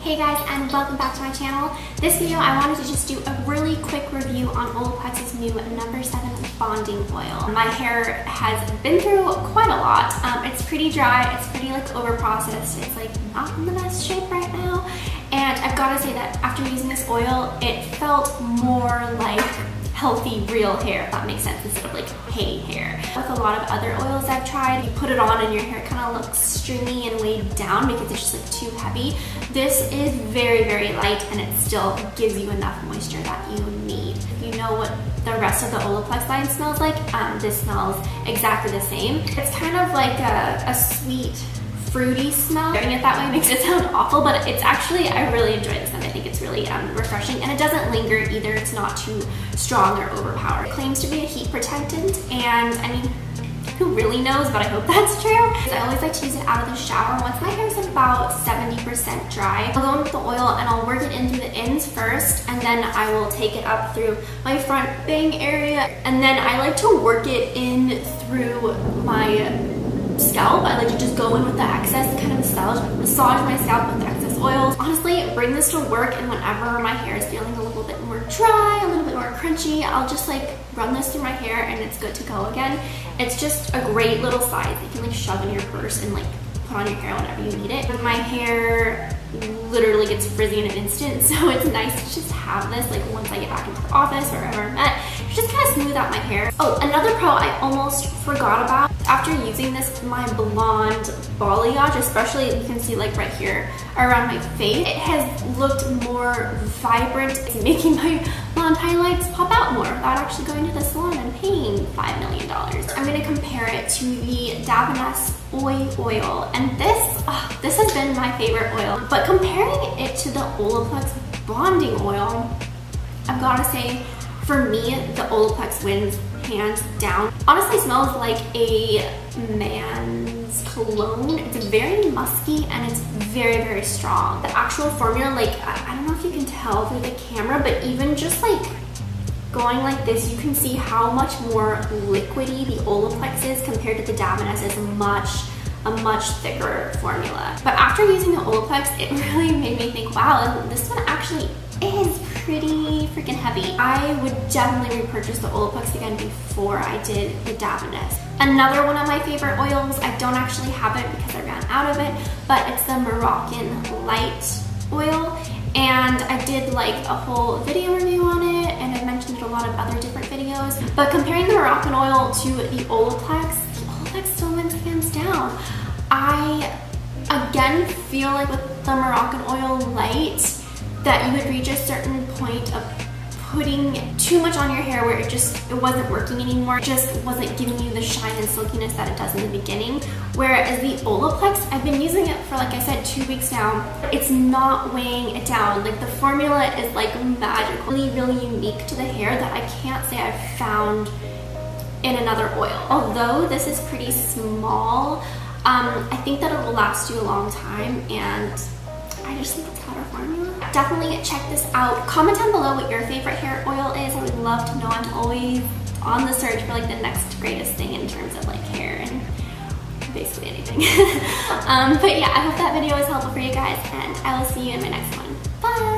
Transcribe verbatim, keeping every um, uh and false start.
Hey guys, and welcome back to my channel. This video I wanted to just do a really quick review on OLAPLEX's new number seven bonding oil. My hair has been through quite a lot. Um, it's pretty dry, it's pretty like over processed, it's like not in the best shape right now. And I've got to say that after using this oil, it felt more like healthy, real hair, if that makes sense, instead of like hay hair. With a lot of other oils I've tried, you put it on and your hair kind of looks stringy and weighed down because it's just like too heavy. This is very, very light and it still gives you enough moisture that you need. If you know what the rest of the OLAPLEX line smells like, um, this smells exactly the same. It's kind of like a, a sweet, fruity smell. Doing it that way makes it sound awful, but it's actually, I really enjoy this and I think it's really um, refreshing, and it doesn't linger either. It's not too strong or overpowering. It claims to be a heat protectant, and I mean, who really knows, but I hope that's true. I always like to use it out of the shower. Once my hair is about seventy percent dry, I'll go in with the oil and I'll work it in through the ends first, and then I will take it up through my front bang area, and then I like to work it in through my scalp. I like to just go in with the excess, kind of massage, massage my scalp with the excess oils. Honestly, bring this to work, and whenever my hair is feeling a little bit more dry, a little bit more crunchy, I'll just like run this through my hair and it's good to go again. It's just a great little size. You can like shove in your purse and like put on your hair whenever you need it. My hair literally gets frizzy in an instant, so it's nice to just have this like once I get back into the office or wherever I'm at, just kind of smooth out my hair. Oh, another pro I almost forgot about. After using this, my blonde balayage, especially you can see like right here around my face, it has looked more vibrant. It's making my blonde highlights pop out more without actually going to the salon and paying five million dollars. I'm gonna compare it to the Davines oil, and this, oh, this has been my favorite oil. But comparing it to the OLAPLEX bonding oil, I've gotta say, for me, the OLAPLEX wins hands down. Honestly, smells like a man's cologne. It's very musky and it's very, very strong. The actual formula, like, I, I don't know if you can tell through the camera, but even just like going like this, you can see how much more liquidy the OLAPLEX is compared to the Davines. Is much, a much thicker formula. But after using the OLAPLEX, it really made me think, wow, this one actually is pretty freaking heavy. I would definitely repurchase the OLAPLEX again before I did the Davines. Another one of my favorite oils, I don't actually have it because I ran out of it, but it's the Moroccan Light oil. And I did like a whole video review on it, and I mentioned it in a lot of other different videos. But comparing the Moroccan oil to the OLAPLEX, the OLAPLEX still wins hands down. I, again, feel like with the Moroccan oil Light, that you would reach a certain point of putting too much on your hair where it just, it wasn't working anymore. It just wasn't giving you the shine and silkiness that it does in the beginning. Whereas the OLAPLEX, I've been using it for, like I said, two weeks now. It's not weighing it down. Like, the formula is like magical, really, really unique to the hair that I can't say I've found in another oil. Although this is pretty small, um, I think that it will last you a long time, and I just think it's got a formula. Definitely check this out. Comment down below what your favorite hair oil is. I would love to know. I'm always on the search for like the next greatest thing in terms of like hair and basically anything. um, but yeah, I hope that video was helpful for you guys, and I will see you in my next one. Bye!